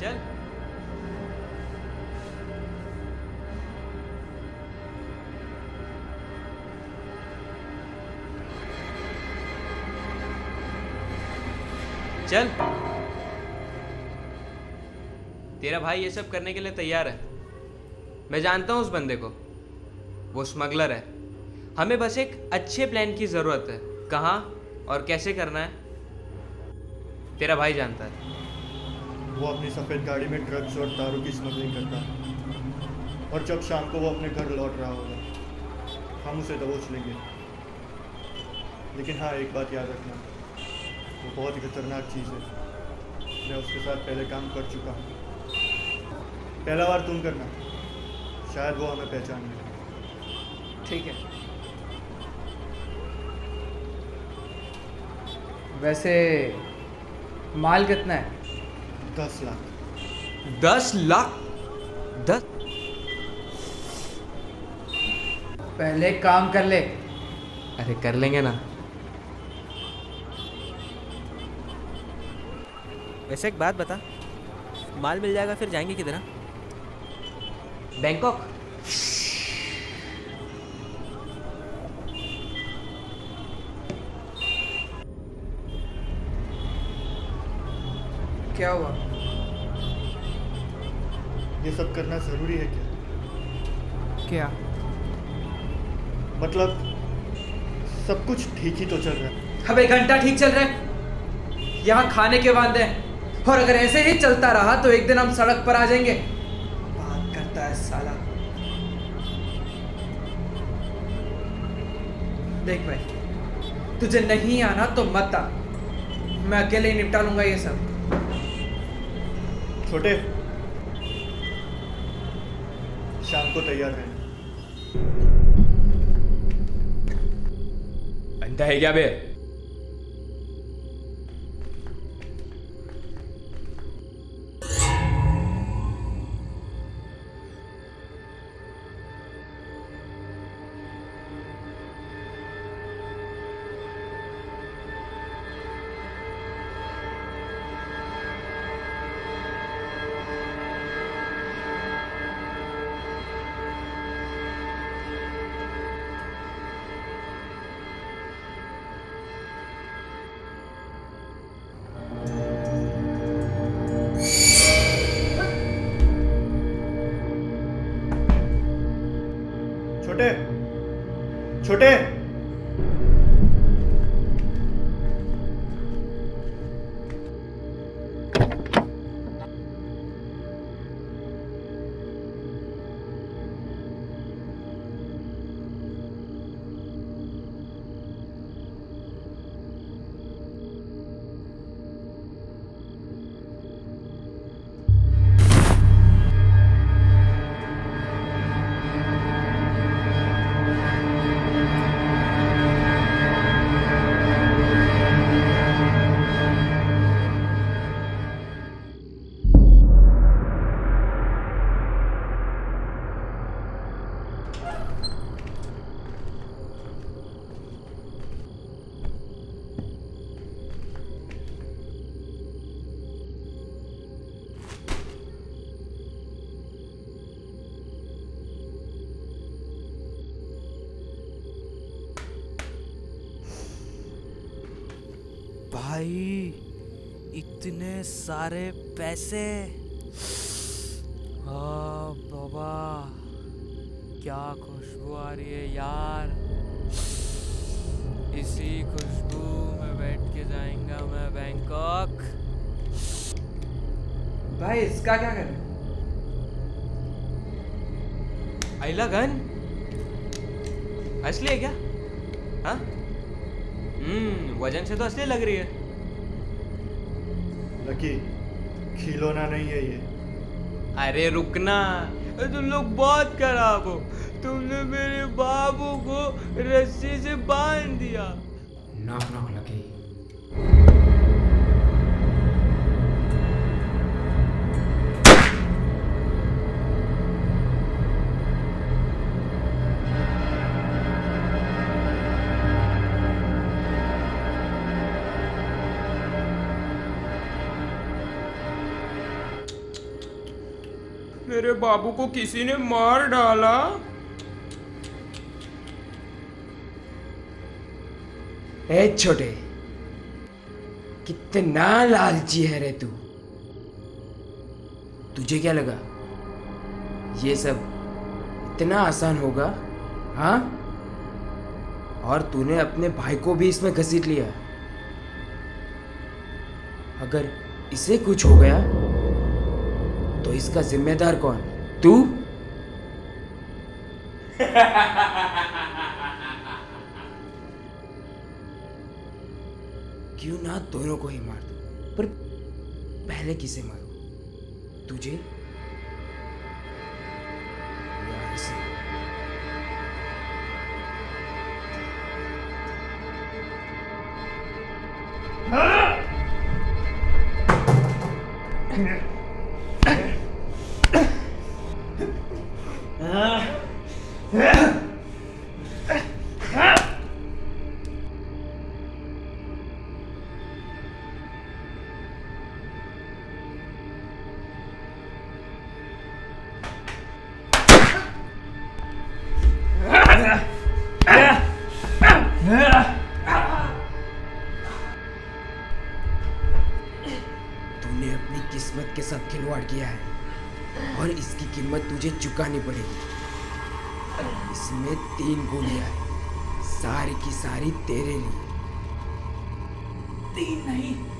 चल। चल। तेरा भाई ये सब करने के लिए तैयार है। मैं जानता हूं उस बंदे को, वो स्मगलर है। हमें बस एक अच्छे प्लान की जरूरत है। कहाँ और कैसे करना है तेरा भाई जानता है। वो अपनी सफ़ेद गाड़ी में ड्रग्स और दारू की स्मगलिंग करता है, और जब शाम को वो अपने घर लौट रहा होगा हम उसे दबोच लेंगे। लेकिन हाँ, एक बात याद रखना, वो बहुत ही खतरनाक चीज़ है। मैं उसके साथ पहले काम कर चुका हूँ। पहला बार तुम करना, शायद वो हमें पहचान ले। ठीक है। वैसे माल कितना है? 10 लाख। 10 लाख? 10? पहले काम कर ले। अरे कर लेंगे ना। वैसे एक बात बता, माल मिल जाएगा फिर जाएंगे किधर? बैंकॉक। क्या हुआ? ये सब करना ज़रूरी है क्या? क्या मतलब सब कुछ ठीक ही तो चल रहा है। अब 1 घंटा ठीक चल रहा है, यहाँ खाने के वादे हैं, और अगर ऐसे ही चलता रहा तो एक दिन हम सड़क पर आ जाएंगे। बात करता है साला। देख भाई, तुझे नहीं आना तो मत आ, मैं अकेले ही निपटा लूंगा ये सब। छोटे, शाम को तैयार रहना। अंधा है क्या बे? छोटे, छोटे, भाई इतने सारे पैसे! हाँ बाबा, क्या खुशबू आ रही है यार। इसी खुशबू में बैठ के जाएंगा मैं बैंकॉक। भाई इसका क्या करें? आइला गन असली है क्या? हाँ, वजन से तो असली लग रही है। लकी, खिलौना नहीं है ये। अरे रुकना, तुम लोग बहुत खराब हो। तुमने मेरे बाबू को रस्सी से बांध दिया। Knock knock lucky. मेरे बाबू को किसी ने मार डाला। ए छोटे, कितना लालची है रे तू। तुझे क्या लगा ये सब इतना आसान होगा? हाँ, और तूने अपने भाई को भी इसमें घसीट लिया। अगर इसे कुछ हो गया तो इसका जिम्मेदार कौन? तू? क्यों ना दोनों को ही मार दो, पर पहले किसे मारूं? तुझे या इसे? तूने अपनी किस्मत के साथ खिलवाड़ किया है और इसकी कीमत तुझे चुकानी पड़ेगी। इसमें 3 गोलियां हैं, सारी की सारी तेरे लिए। 3 नहीं,